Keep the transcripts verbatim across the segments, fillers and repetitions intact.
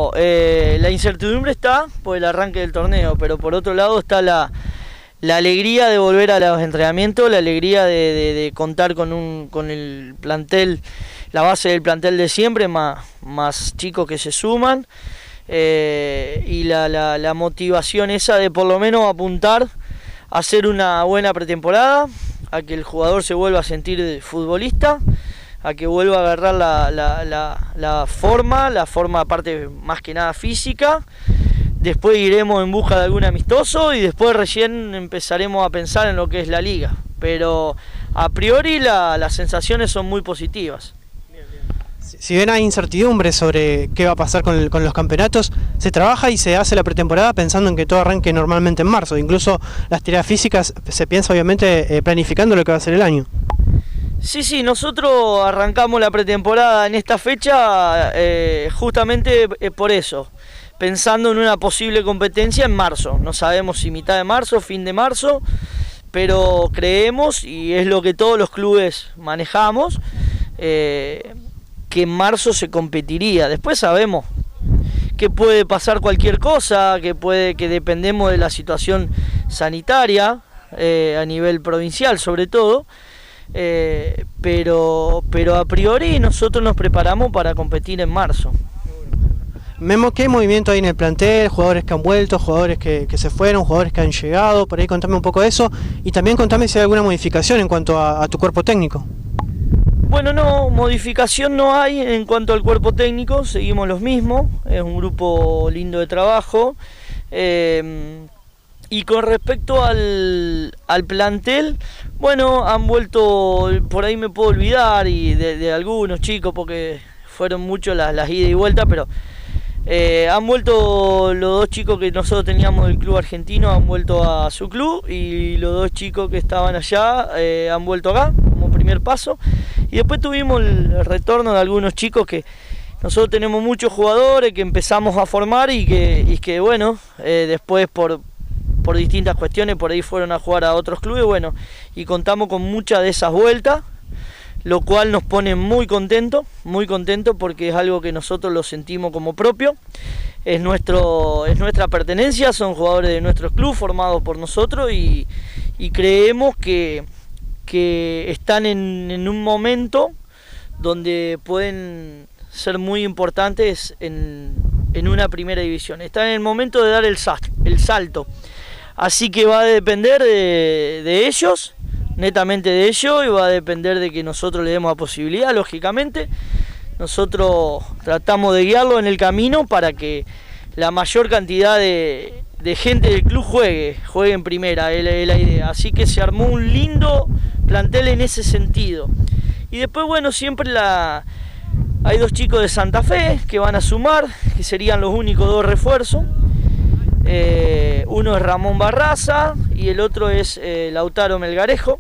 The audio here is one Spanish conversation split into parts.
Eh, la incertidumbre está por el arranque del torneo, pero por otro lado está la, la alegría de volver a los entrenamientos, la alegría de, de, de contar con, un, con el plantel, la base del plantel de siempre, más, más chicos que se suman, eh, y la, la, la motivación esa de por lo menos apuntar a hacer una buena pretemporada, a que el jugador se vuelva a sentir futbolista, a que vuelva a agarrar la, la, la, la forma, la forma aparte más que nada física. Después iremos en busca de algún amistoso y después recién empezaremos a pensar en lo que es la liga. Pero a priori la, las sensaciones son muy positivas. Si bien hay incertidumbre sobre qué va a pasar con, el, con los campeonatos, se trabaja y se hace la pretemporada pensando en que todo arranque normalmente en marzo. Incluso las tiradas físicas se piensa obviamente eh, planificando lo que va a ser el año. Sí, sí, nosotros arrancamos la pretemporada en esta fecha eh, justamente por eso, pensando en una posible competencia en marzo. No sabemos si mitad de marzo, fin de marzo, pero creemos, y es lo que todos los clubes manejamos, eh, que en marzo se competiría. Después sabemos que puede pasar cualquier cosa, que, puede, que dependemos de la situación sanitaria eh, a nivel provincial sobre todo. Eh, pero, pero a priori nosotros nos preparamos para competir en marzo. Memo, ¿qué movimiento hay en el plantel? Jugadores que han vuelto, jugadores que, que se fueron, jugadores que han llegado, por ahí contame un poco de eso y también contame si hay alguna modificación en cuanto a, a tu cuerpo técnico. Bueno, no, modificación no hay en cuanto al cuerpo técnico, seguimos los mismos, es un grupo lindo de trabajo. Eh, Y con respecto al, al plantel, bueno, han vuelto, por ahí me puedo olvidar y de, de algunos chicos porque fueron muchos las, las idas y vueltas, pero eh, han vuelto los dos chicos que nosotros teníamos del club argentino, han vuelto a su club, y los dos chicos que estaban allá eh, han vuelto acá como primer paso. Y después tuvimos el retorno de algunos chicos que nosotros tenemos muchos jugadores que empezamos a formar y que, y que bueno, eh, después por... por distintas cuestiones, por ahí fueron a jugar a otros clubes, bueno, y contamos con muchas de esas vueltas, lo cual nos pone muy contentos, muy contentos porque es algo que nosotros lo sentimos como propio, es, nuestro, es nuestra pertenencia, son jugadores de nuestro club formados por nosotros y, y creemos que, que están en, en un momento donde pueden ser muy importantes en, en una primera división, están en el momento de dar el, el salto. Así que va a depender de, de ellos, netamente de ellos, y va a depender de que nosotros le demos la posibilidad, lógicamente. Nosotros tratamos de guiarlo en el camino para que la mayor cantidad de, de gente del club juegue, juegue en primera, es la, es la idea. Así que se armó un lindo plantel en ese sentido. Y después, bueno, siempre la, hay dos chicos de Santa Fe que van a sumar, que serían los únicos dos refuerzos. Eh, uno es Ramón Barraza y el otro es eh, Lautaro Melgarejo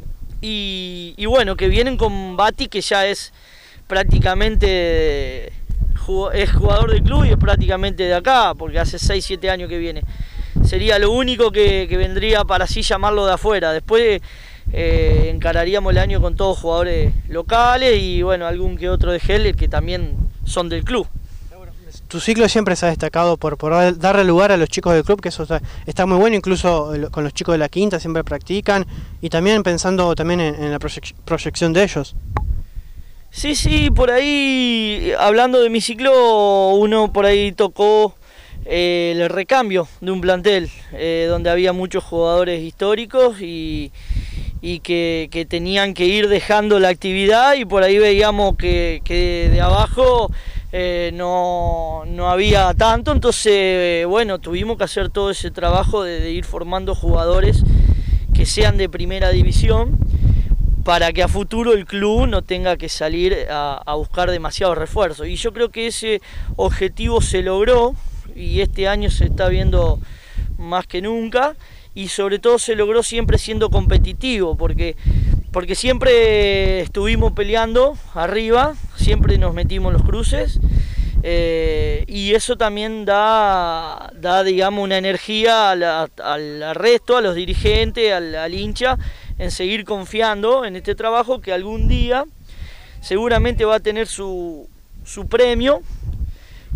y, y bueno, que vienen con Bati, que ya es prácticamente es jugador del club y es prácticamente de acá porque hace seis siete años que viene. Sería lo único que, que vendría para así llamarlo de afuera. Después eh, encararíamos el año con todos jugadores locales y bueno, algún que otro de Heller que también son del club. Tu ciclo siempre se ha destacado por, por darle lugar a los chicos del club, que eso está, está muy bueno, incluso con los chicos de la quinta siempre practican, y también pensando también en, en la proyec proyección de ellos. Sí, sí, por ahí, hablando de mi ciclo, uno por ahí tocó eh, el recambio de un plantel, eh, donde había muchos jugadores históricos y, y que, que tenían que ir dejando la actividad, y por ahí veíamos que, que de abajo... Eh, no, no había tanto, entonces eh, bueno, tuvimos que hacer todo ese trabajo de, de ir formando jugadores que sean de primera división para que a futuro el club no tenga que salir a, a buscar demasiados refuerzos, y yo creo que ese objetivo se logró y este año se está viendo más que nunca, y sobre todo se logró siempre siendo competitivo, porque, porque siempre estuvimos peleando arriba, siempre nos metimos en los cruces, eh, y eso también da, da digamos, una energía al, al resto, a los dirigentes, al, al hincha, en seguir confiando en este trabajo que algún día seguramente va a tener su, su premio,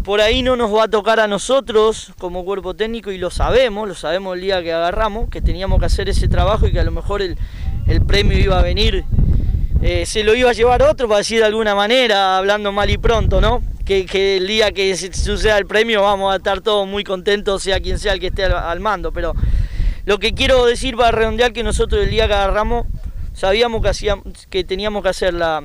por ahí no nos va a tocar a nosotros como cuerpo técnico, y lo sabemos, lo sabemos el día que agarramos, que teníamos que hacer ese trabajo y que a lo mejor el, el premio iba a venir, eh, se lo iba a llevar otro, para decir de alguna manera, hablando mal y pronto, ¿no? Que, que el día que suceda el premio vamos a estar todos muy contentos, sea quien sea el que esté al, al mando, pero lo que quiero decir para redondear, que nosotros el día que agarramos sabíamos que, hacíamos, que teníamos que hacer la,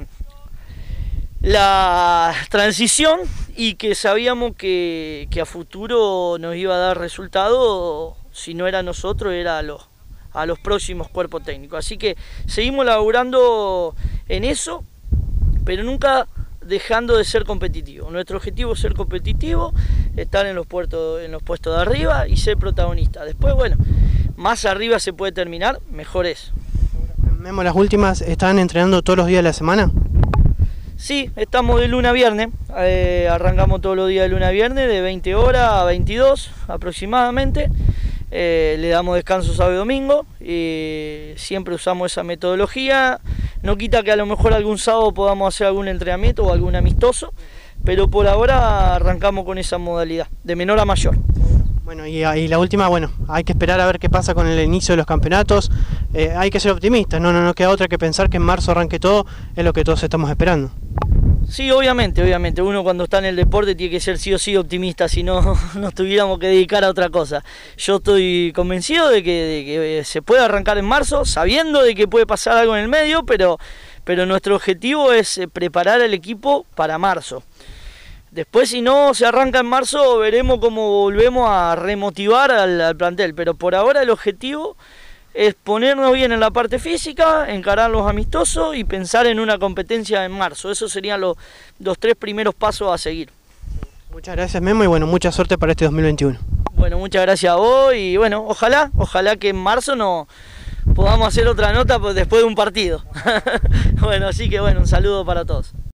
la transición, y que sabíamos que, que a futuro nos iba a dar resultado, si no era a nosotros, era a los, a los próximos cuerpos técnicos. Así que seguimos laburando en eso, pero nunca dejando de ser competitivo. Nuestro objetivo es ser competitivo, estar en los, puertos, en los puestos de arriba y ser protagonista. Después, bueno, más arriba se puede terminar, mejor es. Memo, las últimas, ¿están entrenando todos los días de la semana? Sí, estamos de lunes a viernes, eh, arrancamos todos los días de lunes a viernes, de veinte horas a veintidós aproximadamente, eh, le damos descanso sábado y domingo, y siempre usamos esa metodología. No quita que a lo mejor algún sábado podamos hacer algún entrenamiento o algún amistoso, pero por ahora arrancamos con esa modalidad, de menor a mayor. Bueno, y, y la última, bueno, hay que esperar a ver qué pasa con el inicio de los campeonatos. Eh, hay que ser optimistas, no, no, no queda otra que pensar que en marzo arranque todo, es lo que todos estamos esperando. Sí, obviamente, obviamente, uno cuando está en el deporte tiene que ser sí o sí optimista, si no nos tuviéramos que dedicar a otra cosa. Yo estoy convencido de que, de que se puede arrancar en marzo, sabiendo de que puede pasar algo en el medio, pero, pero nuestro objetivo es preparar al equipo para marzo. Después, si no se arranca en marzo, veremos cómo volvemos a remotivar al, al plantel, pero por ahora el objetivo es ponernos bien en la parte física, encarar los amistosos y pensar en una competencia en marzo. Esos serían los, los tres primeros pasos a seguir. Muchas gracias, Memo, y bueno, mucha suerte para este dos mil veintiuno. Bueno, muchas gracias a vos, y bueno, ojalá, ojalá que en marzo no podamos hacer otra nota después de un partido. Bueno, así que bueno, un saludo para todos.